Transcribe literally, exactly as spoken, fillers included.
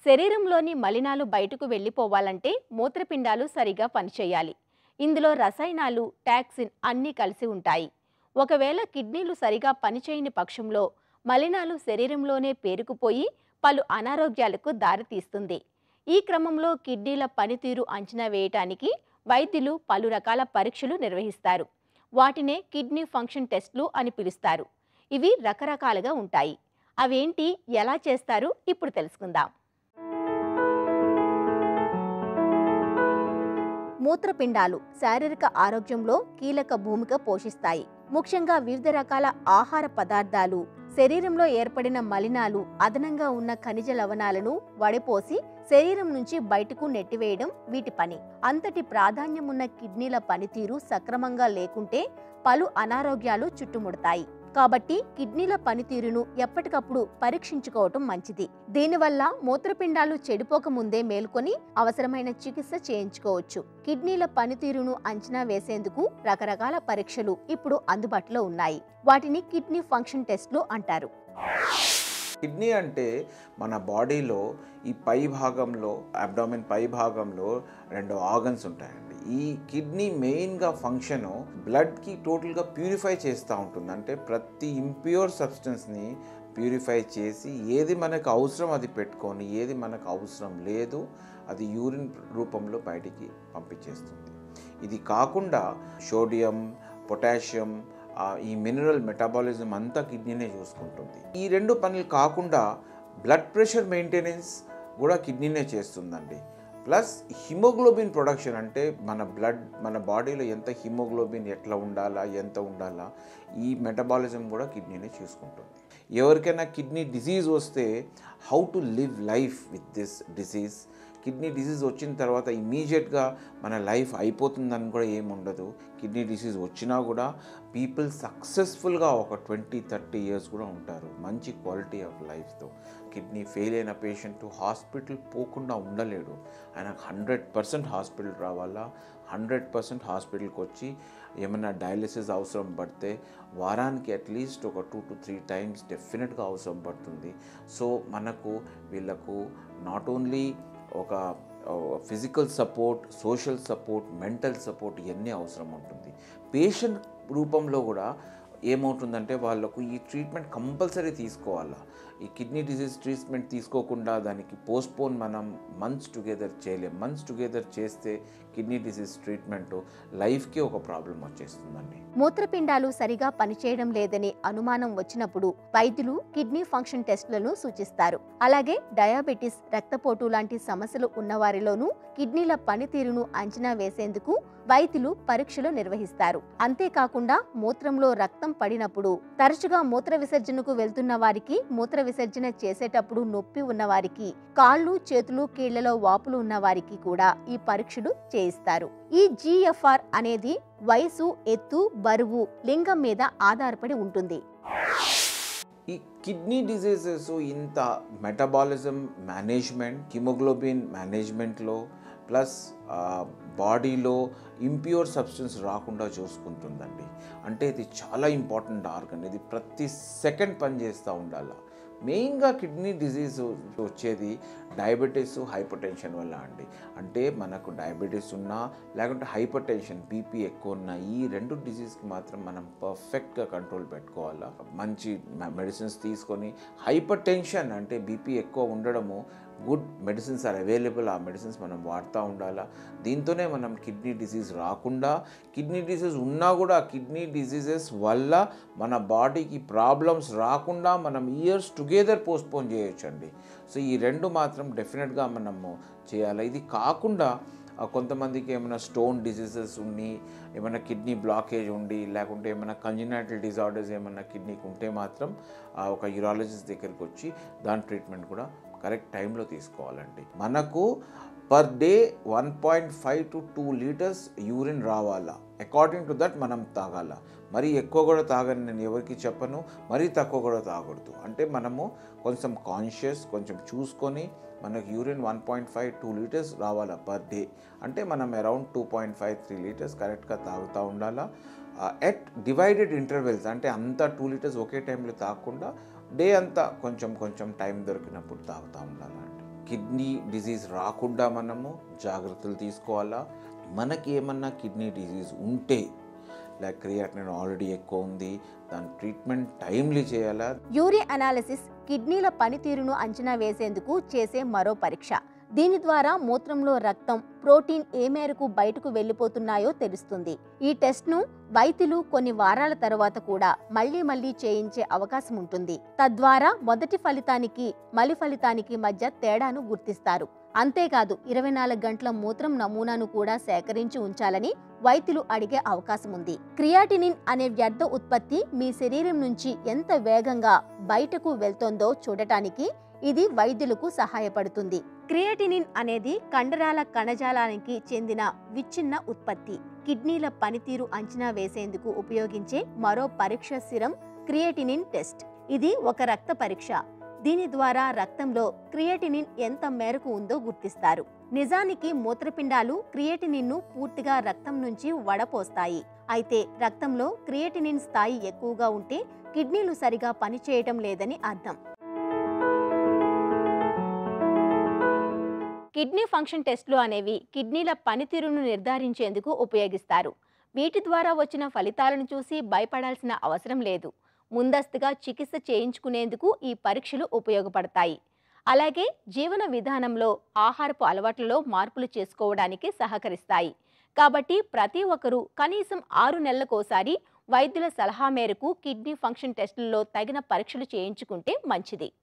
శరీరంలోని మలినాలు బయటకు వెళ్ళిపోవాలంటే మూత్రపిండాలు సరిగా పనిచేయాలి. ఇందులో రసాయనాలు, టాక్సిన్ అన్నీ కలిసి ఉంటాయి. ఒకవేళ కిడ్నీలు సరిగా పనిచేయని పక్షంలో మలినాలు శరీరంలోనే పేరుకుపోయి పలు అనారోగ్యాలకు దారితీస్తుంది. ఈ క్రమంలో కిడ్నీల పనితీరు అంచనా వేయటానికి వైద్యులు పలు రకాల పరీక్షలు నిర్వహిస్తారు. వాటినే కిడ్నీ ఫంక్షన్ టెస్ట్లు అని పిలుస్తారు. ఇవి రకరకాలుగా ఉంటాయి. అవేంటి, ఎలా చేస్తారు ఇప్పుడు తెలుసుకుందాం. మూత్రపిండాలు శారీరక ఆరోగ్యంలో కీలక భూమిక పోషిస్తాయి. ముఖ్యంగా వివిధ రకాల ఆహార పదార్థాలు, శరీరంలో ఏర్పడిన మలినాలు, అదనంగా ఉన్న ఖనిజ లవణాలను వడపోసి శరీరం నుంచి బయటకు నెట్టివేయడం వీటి పని. అంతటి ప్రాధాన్యమున్న కిడ్నీల పనితీరు సక్రమంగా లేకుంటే పలు అనారోగ్యాలు చుట్టుముడతాయి. కాబట్టి కిడ్నీల పనితీరును ఎప్పటికప్పుడు పరీక్షించుకోవటం మంచిది. దీనివల్ల మూత్రపిండాలు చెడిపోక ముందే మేల్కొని అవసరమైన చికిత్స చేయించుకోవచ్చు. కిడ్నీల పనితీరును అంచనా వేసేందుకు రకరకాల పరీక్షలు ఇప్పుడు అందుబాటులో ఉన్నాయి. వాటిని కిడ్నీ ఫంక్షన్ టెస్ట్లు అంటారు. కిడ్నీ అంటే మన బాడీలో ఈ పై భాగంలో, అబ్డామిన్ పై భాగంలో రెండు ఆర్గన్స్ ఉంటాయండి. ఈ కిడ్నీ మెయిన్గా ఫంక్షన్ బ్లడ్కి టోటల్గా ప్యూరిఫై చేస్తూ ఉంటుంది. అంటే ప్రతి ఇంప్యూర్ సబ్స్టెన్స్ని ప్యూరిఫై చేసి ఏది మనకు అవసరం అది పెట్టుకొని, ఏది మనకు అవసరం లేదు అది యూరిన్ రూపంలో బయటికి పంపించేస్తుంది. ఇది కాకుండా సోడియం, పొటాషియం, ఈ మినరల్ మెటాబాలిజం అంతా కిడ్నీనే చూసుకుంటుంది. ఈ రెండు పనులు కాకుండా బ్లడ్ ప్రెషర్ మెయింటెనెన్స్ కూడా కిడ్నీనే చేస్తుందండి. ప్లస్ హిమోగ్లోబిన్ ప్రొడక్షన్, అంటే మన బ్లడ్ మన బాడీలో ఎంత హిమోగ్లోబిన్ ఎట్లా ఉండాలా, ఎంత ఉండాలా, ఈ మెటబాలిజం కూడా కిడ్నీనే చూసుకుంటుంది. ఎవరికైనా కిడ్నీ డిసీజ్ వస్తే how to live life with this disease, kidney disease వచ్చిన తర్వాత ఇమీడియట్గా మన లైఫ్ అయిపోతుందని కూడా ఏముండదు. కిడ్నీ డిసీజ్ వచ్చినా కూడా పీపుల్ సక్సెస్ఫుల్గా ఒక ట్వంటీ థర్టీ ఇయర్స్ కూడా ఉంటారు మంచి క్వాలిటీ ఆఫ్ లైఫ్తో. కిడ్నీ ఫెయిల్ అయిన పేషెంట్ హాస్పిటల్ పోకుండా ఉండలేడు. ఆయనకు హండ్రెడ్ పర్సెంట్ హాస్పిటల్ రావాలా, హండ్రెడ్ పర్సెంట్ హాస్పిటల్కి వచ్చి ఏమైనా డయాలిసిస్ అవసరం పడితే వారానికి అట్లీస్ట్ ఒక టూ టు త్రీ టైమ్స్ డెఫినెట్గా అవసరం పడుతుంది. సో మనకు వీళ్ళకు నాట్ ఓన్లీ ఒక physical support, social support, mental support ఇవన్నీ అవసరం ఉంటుంది. పేషెంట్ రూపంలో కూడా ఏమవుతుందంటే వాళ్ళకు ఈ ట్రీట్మెంట్ కంపల్సరీ తీసుకోవాలా. ఈ కిడ్నీ డిసీజ్ ట్రీట్మెంట్ తీసుకోకుండా దానికి పోస్ట్పోన్ మనం మంత్స్ టుగెదర్ చేయలేం. మంత్స్ టుగెదర్ చేస్తే కిడ్నీ డిసీజ్ ట్రీట్మెంట్ లైఫ్కి ఒక ప్రాబ్లం వచ్చేస్తుందండి. మూత్రపిండాలు సరిగా పనిచేయడం లేదని అనుమానం వచ్చినప్పుడు వైద్యులు కిడ్నీ ఫంక్షన్ టెస్టులను సూచిస్తారు. అలాగే డయాబెటిస్, రక్తపోటు లాంటి సమస్యలు ఉన్నవారిలోనూ కిడ్నీల పనితీరును అంచనా వేసేందుకు వైద్యులు పరీక్షలు నిర్వహిస్తారు. అంతేకాకుండా మూత్రంలో రక్తం పడినప్పుడు, తరచుగా మూత్ర విసర్జనకు వెళ్తున్న వారికి, మూత్ర విసర్జన చేసేటప్పుడు నొప్పి ఉన్నవారికి, కాళ్ళు, చేతులు, కీళ్లలో వాపులు ఉన్న వారికి కూడా ఈ పరీక్షలు చేయిస్తారు. ఈ జీ ఎఫ్ ఆర్ అనేది వయసు, ఎత్తు, బరువు, లింగం మీద ఆధారపడి ఉంటుంది. ఈ కిడ్నీ డిసీజెస్ ఇంత మెటబాలిజం మేనేజ్మెంట్, హిమోగ్లోబిన్ మేనేజ్మెంట్లో, ప్లస్ బాడీలో ఇంప్యూర్ సబ్స్టెన్స్ రాకుండా చూసుకుంటుందండి. అంటే ఇది చాలా ఇంపార్టెంట్ ఆర్గన్. ఇది ప్రతి సెకండ్ పనిచేస్తూ ఉండాలి. మెయిన్గా కిడ్నీ డిసీజ్ వచ్చేది డయాబెటీస్, హైపర్ టెన్షన్ వల్ల అండి. అంటే మనకు డయాబెటీస్ ఉన్నా లేకుంటే హైపర్ టెన్షన్, బీపీ ఎక్కువ ఉన్నా, ఈ రెండు డిసీజ్కి మాత్రం మనం పర్ఫెక్ట్గా కంట్రోల్ పెట్టుకోవాలా. మంచి మెడిసిన్స్ తీసుకొని, హైపర్ టెన్షన్ అంటే బీపీ ఎక్కువ ఉండడము, గుడ్ మెడిసిన్స్ ఆర్ అవైలబుల్, ఆ మెడిసిన్స్ మనం వాడుతూ ఉండాలా. దీంతోనే మనం కిడ్నీ డిసీజ్ రాకుండా, కిడ్నీ డిసీజ్ ఉన్నా కూడా కిడ్నీ డిసీజెస్ వల్ల మన బాడీకి ప్రాబ్లమ్స్ రాకుండా మనం ఇయర్స్ టుగెదర్ పోస్ట్పోన్ చేయొచ్చండి. సో ఈ రెండు మాత్రం డెఫినెట్గా మనము చేయాలి. ఇది కాకుండా కొంతమందికి ఏమైనా స్టోన్ డిసీజెస్ ఉండి, ఏమైనా కిడ్నీ బ్లాకేజ్ ఉండి, లేకుంటే ఏమైనా కంజనైటల్ డిజార్డర్స్ ఏమైనా కిడ్నీకి ఉంటే మాత్రం ఒక యూరాలజిస్ట్ దగ్గరికి వచ్చి దాని ట్రీట్మెంట్ కూడా కరెక్ట్ టైంలో తీసుకోవాలండి. మనకు per day one point five to two litres urine రావాలా. అకార్డింగ్ టు దట్ మనం తాగాల. మరీ ఎక్కువ కూడా తాగని నేను ఎవరికి చెప్పను, మరీ తక్కువ కూడా తాగకూడదు. అంటే మనము కొంచెం కాన్షియస్, కొంచెం చూసుకొని మనకు urine one point five two litres రావాలా పర్ డే. అంటే మనం around two point five three litres కరెక్ట్గా తాగుతూ ఉండాలా. ఎట్ డివైడెడ్ ఇంటర్వెల్స్, అంటే అంతా టూ లీటర్స్ ఒకే టైంలో తాగకుండా డే అంతా కొంచెం కొంచెం టైం దొరికినప్పుడు తాగుతూ ఉండాలండి. కిడ్నీ డిజీజ్ రాకుండా మనము జాగ్రత్తలు తీసుకోవాలా. మనకి ఏమన్నా కిడ్నీ డిజీజ్ ఉంటే లైక్ క్రియాటినిన్ ఆల్రెడీ ఎక్కువ ఉంది, దాని ట్రీట్మెంట్ టైమ్లీ చేయాలా. యూరియా అనాలిసిస్ కిడ్నీల పనితీరును అంచనా వేసేందుకు చేసే మరో పరీక్ష. దీని ద్వారా మూత్రంలో రక్తం, ప్రోటీన్ ఏ మేరకు బయటకు వెళ్లిపోతున్నాయో తెలుస్తుంది. ఈ టెస్ట్ను వైద్యులు కొన్ని వారాల తర్వాత కూడా మళ్లీ మళ్లీ చేయించే అవకాశం ఉంటుంది. తద్వారా మొదటి ఫలితానికి మలి ఫలితానికి మధ్య తేడాను గుర్తిస్తారు. అంతేకాదు ఇరవై నాలుగు గంటల మూత్రం నమూనాను కూడా సేకరించి ఉంచాలని వైద్యులు అడిగే అవకాశం ఉంది. క్రియాటినిన్ అనే వ్యర్థ ఉత్పత్తి మీ శరీరం నుంచి ఎంత వేగంగా బయటకు వెళ్తోందో చూడటానికి ఇది వైద్యులకు సహాయపడుతుంది. క్రియాటినిన్ అనేది కండరాల కణజాలానికి చెందిన విచ్ఛిన్న ఉత్పత్తి. కిడ్నీల పనితీరు అంచనా వేసేందుకు ఉపయోగించే మరో పరీక్ష సిరం క్రియాటినిన్ టెస్ట్. ఇది ఒక రక్త పరీక్ష. దీని ద్వారా రక్తంలో క్రియాటినిన్ ఎంత మేరకు ఉందో గుర్తిస్తారు. నిజానికి మూత్రపిండాలు క్రియాటినిన్ను పూర్తిగా రక్తం నుంచి వడపోస్తాయి. అయితే రక్తంలో క్రియాటినిన్ స్థాయి ఎక్కువగా ఉంటే కిడ్నీలు సరిగా పనిచేయటం లేదని అర్థం. కిడ్నీ ఫంక్షన్ టెస్టులు అనేవి కిడ్నీల పనితీరును నిర్ధారించేందుకు ఉపయోగిస్తారు. వీటి ద్వారా వచ్చిన ఫలితాలను చూసి భయపడాల్సిన అవసరం లేదు. ముందస్తుగా చికిత్స చేయించుకునేందుకు ఈ పరీక్షలు ఉపయోగపడతాయి. అలాగే జీవన విధానంలో ఆహారపు అలవాట్లలో మార్పులు చేసుకోవడానికి సహకరిస్తాయి. కాబట్టి ప్రతి ఒక్కరూ కనీసం ఆరు నెలలకోసారి వైద్యుల సలహా మేరకు కిడ్నీ ఫంక్షన్ టెస్టుల్లో తగిన పరీక్షలు చేయించుకుంటే మంచిది.